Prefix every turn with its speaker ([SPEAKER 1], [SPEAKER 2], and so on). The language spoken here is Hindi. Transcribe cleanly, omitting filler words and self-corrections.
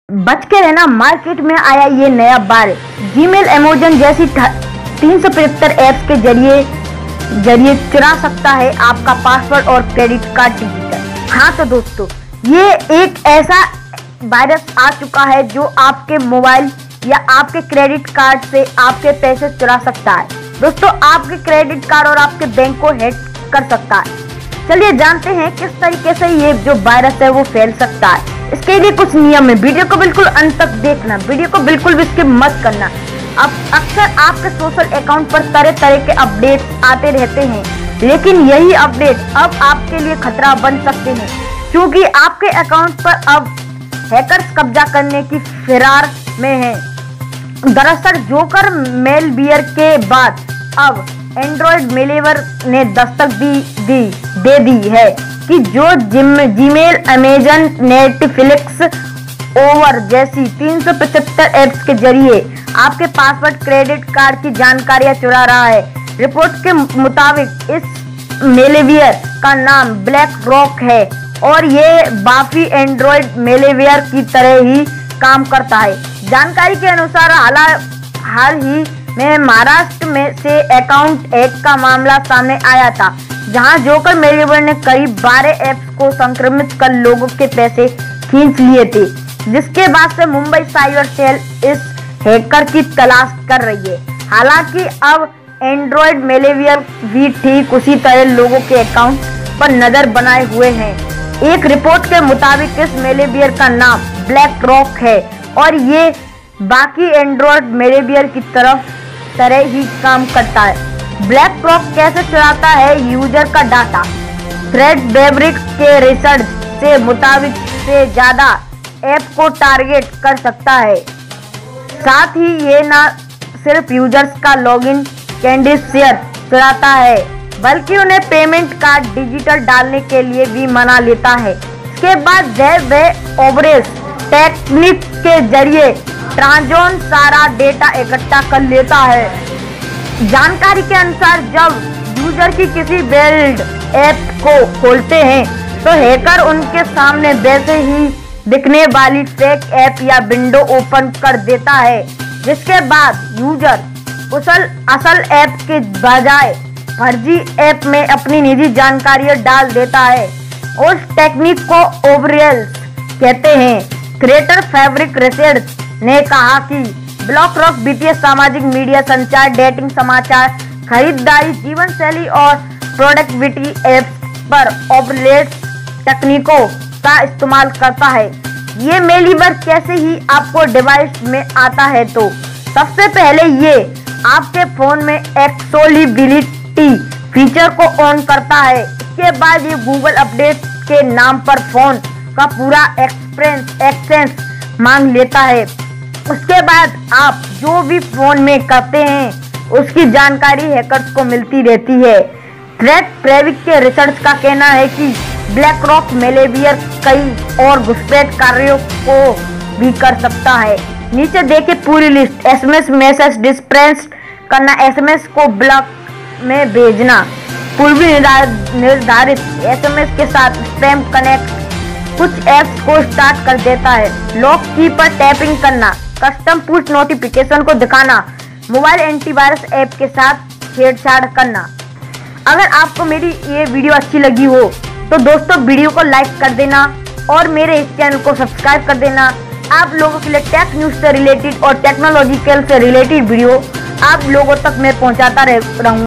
[SPEAKER 1] बच के रहना, मार्केट में आया ये नया बार। जीमेल, अमेज़न जैसी 375 ऐप्स के जरिए चुरा सकता है आपका पासवर्ड और क्रेडिट कार्ड डिजिटल। हाँ तो दोस्तों, ये एक ऐसा वायरस आ चुका है जो आपके मोबाइल या आपके क्रेडिट कार्ड से आपके पैसे चुरा सकता है। दोस्तों, आपके क्रेडिट कार्ड और आपके बैंक को हैक कर सकता है। चलिए जानते हैं किस तरीके से ये जो वायरस है वो फैल सकता है। इसके लिए कुछ नियम है, वीडियो को बिल्कुल अंत तक देखना, वीडियो को बिल्कुल भी स्किप मत करना। अब अक्सर आपके सोशल अकाउंट पर तरह तरह के अपडेट्स आते रहते हैं, लेकिन यही अपडेट अब आपके लिए खतरा बन सकते हैं, क्योंकि आपके अकाउंट पर अब हैकर्स कब्जा करने की फिरार में हैं। दरअसल जोकर मेलवेयर के बाद अब एंड्रॉइड मेलवेयर ने दस्तक दे दी है कि जो जीमेल, अमेज़न, नेटफ्लिक्स ओवर जैसी 375 ऐप्स के जरिए आपके पासवर्ड, क्रेडिट कार्ड की जानकारियां चुरा रहा है। रिपोर्ट के मुताबिक इस मेलवेयर का नाम ब्लैक रॉक है और ये बाकी एंड्रॉइड मेलवेयर की तरह ही काम करता है। जानकारी के अनुसार हाल ही में महाराष्ट्र में से अकाउंट हैक का मामला सामने आया था, जहां जोकर मेलवेयर ने करीब 12 ऐप्स को संक्रमित कर लोगों के पैसे खींच लिए थे, जिसके बाद से मुंबई साइबर सेल इस हैकर की तलाश कर रही है। हालांकि अब एंड्रॉइड मेलवेयर भी ठीक उसी तरह लोगों के अकाउंट पर नजर बनाए हुए हैं। एक रिपोर्ट के मुताबिक इस मेलवेयर का नाम ब्लैक रॉक है और ये बाकी एंड्रॉइड मेलवेयर की तरह ही काम करता है। ब्लैक रॉक कैसे चुराता है यूजर का डाटा? थ्रेडफैब्रिक के रिसर्च से मुताबिक से ज्यादा ऐप को टारगेट कर सकता है। साथ ही ये न सिर्फ यूजर्स का लॉगिन क्रेडेंशियल चुराता है, बल्कि उन्हें पेमेंट कार्ड डिजिटल डालने के लिए भी मना लेता है। इसके बाद वेब ओवरेज टेक्निक के जरिए ट्रांजोन सारा डेटा इकट्ठा कर लेता है। जानकारी के अनुसार जब यूजर की किसी बिल्ड ऐप को खोलते हैं तो हैकर उनके सामने वैसे ही दिखने वाली फेक ऐप या विंडो ओपन कर देता है, जिसके बाद यूजर असल ऐप के बजाय फर्जी ऐप में अपनी निजी जानकारियां डाल देता है। उस टेक्निक को ओवरेल्स कहते हैं। थ्रेडफैब्रिक रिसर्च ने कहा कि ब्लैक रॉक वित्तीय, सामाजिक मीडिया, संचार, डेटिंग, समाचार, खरीदारी, जीवन शैली और प्रोडक्टिविटी ऐप्स पर ओवरलेस तकनीकों का इस्तेमाल करता है। ये मेलवेयर कैसे ही आपको डिवाइस में आता है तो सबसे पहले ये आपके फोन में एक्सेसिबिलिटी फीचर को ऑन करता है। इसके बाद ये गूगल अपडेट के नाम पर फोन का पूरा एक्सेस मांग लेता है। उसके बाद आप जो भी फोन में करते हैं उसकी जानकारी हैकर्स को मिलती रहती है। थ्रेडफैब्रिक के रिसर्च का कहना है कि ब्लैक रॉक मेलवेयर कई और घुसपैठ कार्यों को भी कर सकता है। नीचे देखे पूरी लिस्ट। एसएमएस मैसेज डिस्पेंस करना, एसएमएस को ब्लॉक में भेजना, पूर्व निर्धारित एसएमएस के साथ स्पैम कनेक्ट, कुछ ऐप्स को स्टार्ट कर देता है। लॉक की पर टैपिंग करना, कस्टम पुश नोटिफिकेशन को दिखाना, मोबाइल एंटीवायरस ऐप के साथ छेड़छाड़ करना। अगर आपको मेरी ये वीडियो अच्छी लगी हो तो दोस्तों वीडियो को लाइक कर देना और मेरे इस चैनल को सब्सक्राइब कर देना। आप लोगों के लिए टेक न्यूज से रिलेटेड और टेक्नोलॉजिकल से रिलेटेड वीडियो आप लोगों तक मैं पहुंचाता रहूँगा।